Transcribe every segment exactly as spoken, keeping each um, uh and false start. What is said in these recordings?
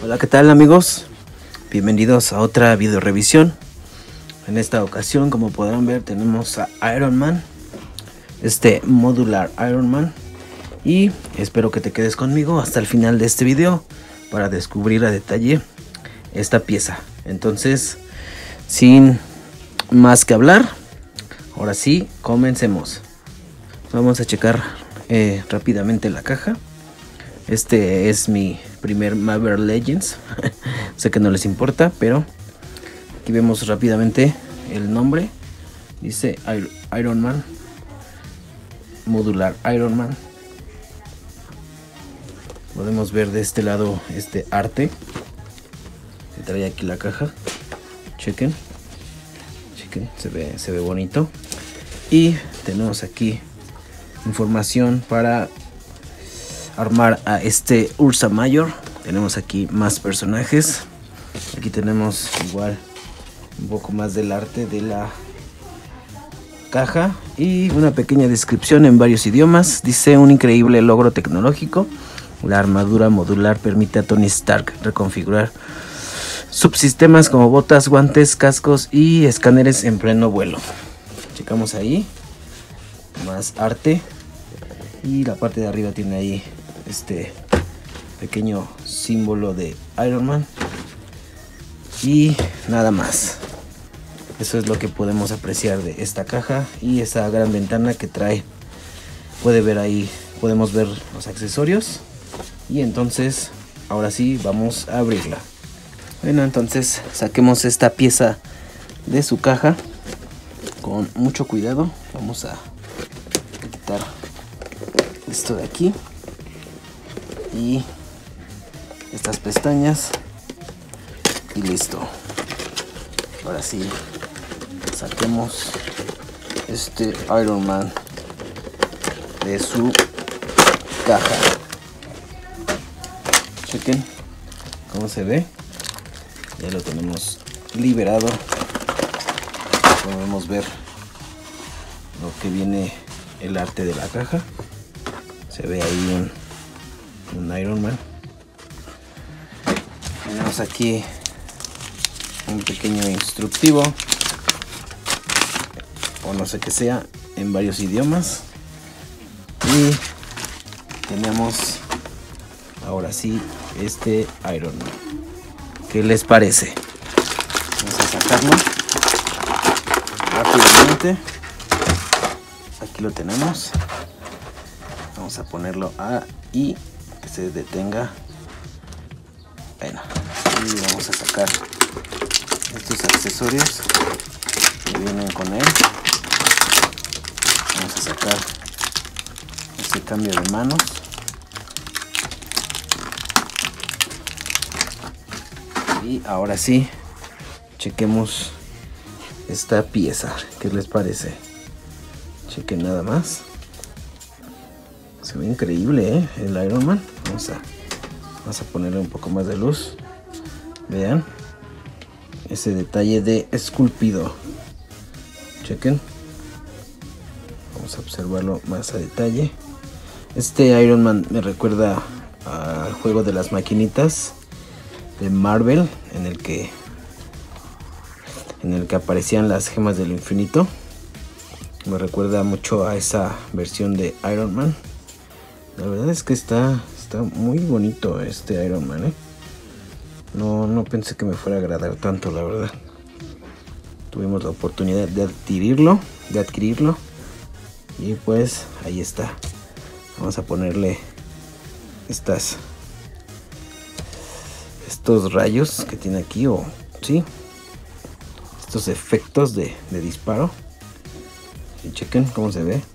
Hola, ¿qué tal amigos? Bienvenidos a otra video revisión. En esta ocasión, como podrán ver, tenemos a Iron Man, este modular Iron Man, y espero que te quedes conmigo hasta el final de este video para descubrir a detalle esta pieza. Entonces, sin más que hablar, ahora sí, comencemos. Vamos a checar eh, rápidamente la caja. Este es mi primer Marvel Legends. Sé que no les importa, pero aquí vemos rápidamente el nombre. Dice Iron Man, modular Iron Man. Podemos ver de este lado este arte que trae aquí la caja. Chequen, chequen, se ve, se ve bonito. Y tenemos aquí información para armar a este Ursa Major. Tenemos aquí más personajes. Aquí tenemos igual un poco más del arte de la caja y una pequeña descripción en varios idiomas. Dice: un increíble logro tecnológico. La armadura modular permite a Tony Stark reconfigurar subsistemas como botas, guantes, cascos y escáneres en pleno vuelo. Checamos ahí más arte y la parte de arriba tiene ahí este pequeño símbolo de Iron Man y nada más. Eso es lo que podemos apreciar de esta caja y esa gran ventana que trae. Puede ver ahí, podemos ver los accesorios. Y entonces ahora sí vamos a abrirla. Bueno, entonces saquemos esta pieza de su caja con mucho cuidado. Vamos a quitar esto de aquí y estas pestañas y listo. Ahora sí, saquemos este Iron Man de su caja. Chequen cómo se ve. Ya lo tenemos liberado. Podemos ver lo que viene el arte de la caja. Se ve ahí un, un Iron Man. Tenemos aquí un pequeño instructivo o no sé qué sea, en varios idiomas. Y tenemos ahora sí este Iron Man. ¿Qué les parece? Vamos a sacarlo rápidamente. Aquí lo tenemos. Vamos a ponerlo ahí, que se detenga. Bueno, y vamos a sacar estos accesorios que vienen con él. Vamos a sacar este cambio de manos. Y ahora sí, chequemos esta pieza. ¿Qué les parece? Chequen nada más. Se ve increíble, ¿eh? El Iron Man. Vamos a, vamos a ponerle un poco más de luz. Vean ese detalle de esculpido. Chequen. Vamos a observarlo más a detalle. Este Iron Man me recuerda al juego de las maquinitas de Marvel, en el que en el que aparecían las gemas del infinito. Me recuerda mucho a esa versión de Iron Man. La verdad es que está está muy bonito este Iron Man, ¿eh? No, no pensé que me fuera a agradar tanto, la verdad. Tuvimos la oportunidad de adquirirlo, de adquirirlo y pues ahí está. Vamos a ponerle estas estos rayos que tiene aquí, o sí, estos efectos de, de disparo. Y chequen cómo se ve.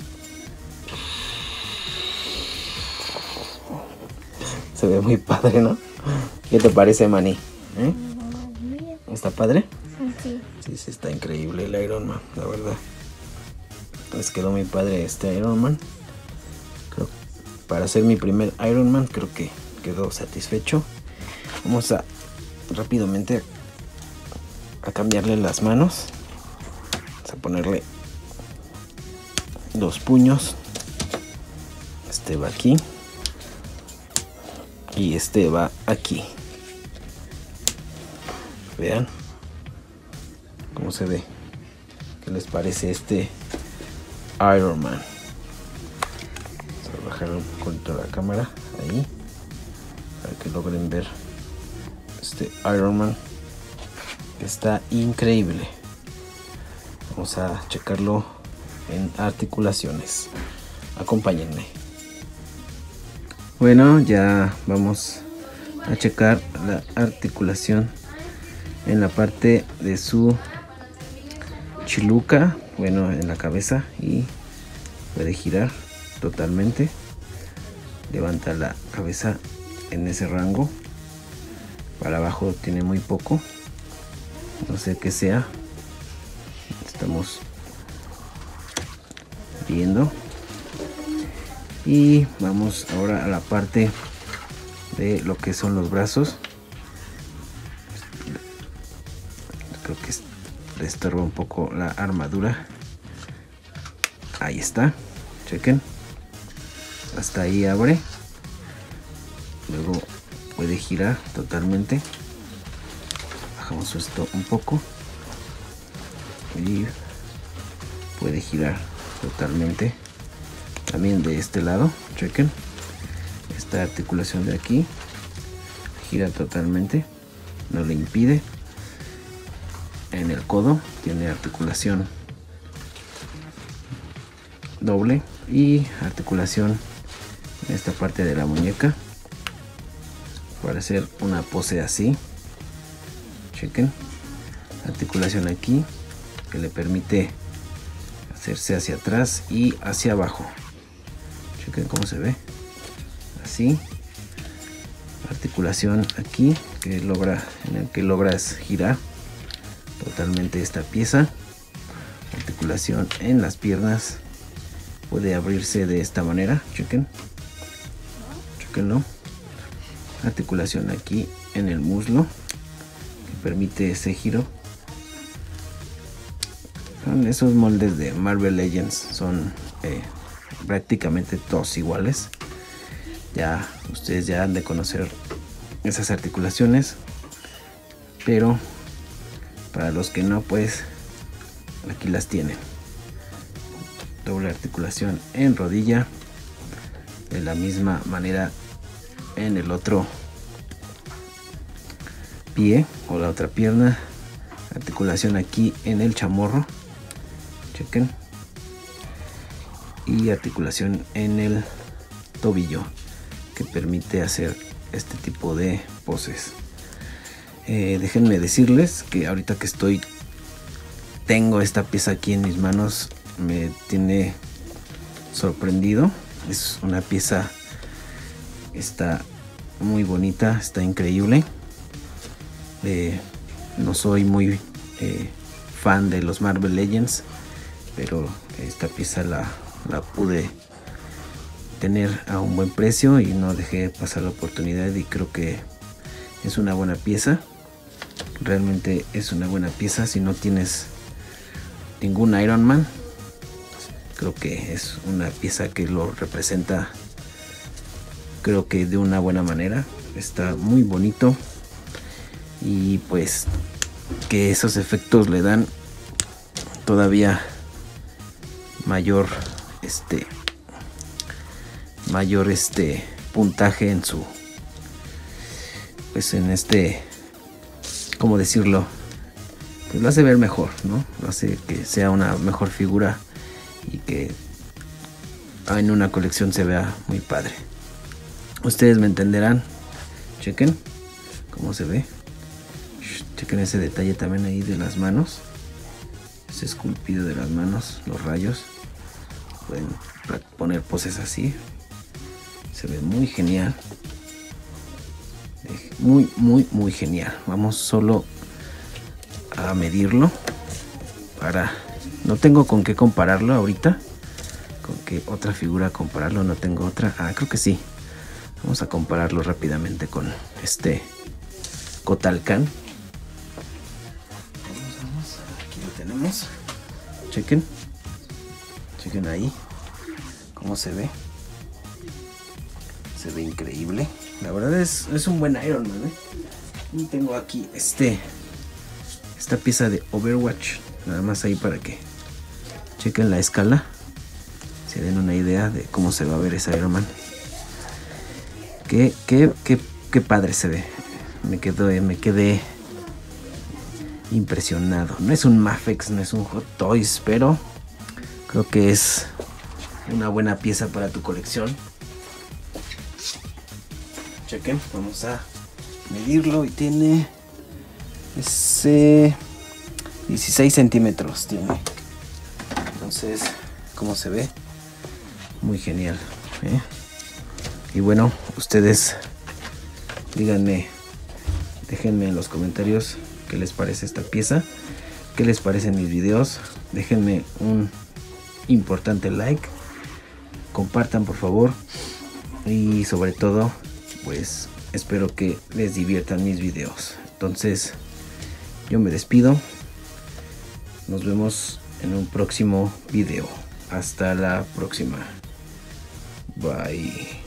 Se ve muy padre, ¿no? ¿Qué te parece, Manny? ¿Eh? ¿Está padre? Sí. Sí, sí, está increíble el Iron Man, la verdad. Pues quedó muy padre este Iron Man. Creo, para ser mi primer Iron Man, creo que quedó satisfecho. Vamos a rápidamente a cambiarle las manos. Vamos a ponerle los puños. Este va aquí y este va aquí. Vean cómo se ve. ¿Qué les parece este Iron Man? Vamos a bajar un poquito la cámara ahí para que logren ver este Iron Man, que está increíble. Vamos a checarlo en articulaciones. Acompáñenme. Bueno, ya vamos a checar la articulación en la parte de su chiluca, bueno, en la cabeza, y puede girar totalmente. Levanta la cabeza en ese rango. Para abajo tiene muy poco, no sé qué sea. Estamos viendo. Y vamos ahora a la parte de lo que son los brazos. Creo que le estorba un poco la armadura. Ahí está, chequen, hasta ahí abre. Luego puede girar totalmente. Bajamos esto un poco y puede girar totalmente. También de este lado, chequen, esta articulación de aquí gira totalmente, no le impide. En el codo tiene articulación doble y articulación en esta parte de la muñeca para hacer una pose así. Chequen, articulación aquí que le permite hacerse hacia atrás y hacia abajo. Chequen cómo se ve así. Articulación aquí que logra, en el que logras girar totalmente esta pieza. Articulación en las piernas, puede abrirse de esta manera. Chequen, chequenlo. Articulación aquí en el muslo que permite ese giro. Son esos moldes de Marvel Legends, son eh, prácticamente todos iguales. Ya ustedes ya han de conocer esas articulaciones, pero para los que no, pues aquí las tienen. Doble articulación en rodilla, de la misma manera en el otro pie o la otra pierna. Articulación aquí en el chamorro, chequen, y articulación en el tobillo que permite hacer este tipo de poses. Eh, déjenme decirles que ahorita que estoy tengo esta pieza aquí en mis manos, me tiene sorprendido. Es una pieza, está muy bonita, está increíble. Eh, no soy muy eh, fan de los Marvel Legends, pero esta pieza la, la pude tener a un buen precio y no dejé pasar la oportunidad, y creo que es una buena pieza. Realmente es una buena pieza. Si no tienes ningún Iron Man, creo que es una pieza que lo representa, creo que de una buena manera. Está muy bonito y pues que esos efectos le dan todavía mayor este mayor este puntaje en su, pues en este, ¿cómo decirlo? Pues lo hace ver mejor, ¿no? Lo hace que sea una mejor figura y que en una colección se vea muy padre. Ustedes me entenderán. Chequen cómo se ve. Chequen ese detalle también ahí de las manos, ese esculpido de las manos, los rayos. Pueden poner poses así, se ve muy genial, muy muy muy genial. Vamos solo a medirlo para, no tengo con qué compararlo ahorita, con qué otra figura compararlo, no tengo otra. Ah, creo que sí. Vamos a compararlo rápidamente con este Kotal-Kahn. Vamos, vamos, aquí lo tenemos. Chequen, chequen ahí cómo se ve. Se ve increíble. La verdad es, es un buen Iron Man, ¿eh? Y tengo aquí este esta pieza de Overwatch. Nada más ahí para que chequen la escala, se den una idea de cómo se va a ver ese Iron Man. Qué, qué, qué, qué padre se ve. Me quedé, me quedé impresionado. No es un Mafex, no es un Hot Toys, pero creo que es una buena pieza para tu colección. Chequen, vamos a medirlo y tiene ese dieciséis centímetros tiene. Entonces, ¿cómo se ve? Muy genial, ¿eh? Y bueno, ustedes díganme, déjenme en los comentarios qué les parece esta pieza, qué les parecen mis videos. Déjenme un importante like, compartan por favor, y sobre todo pues espero que les diviertan mis videos. Entonces yo me despido, nos vemos en un próximo video. Hasta la próxima, bye.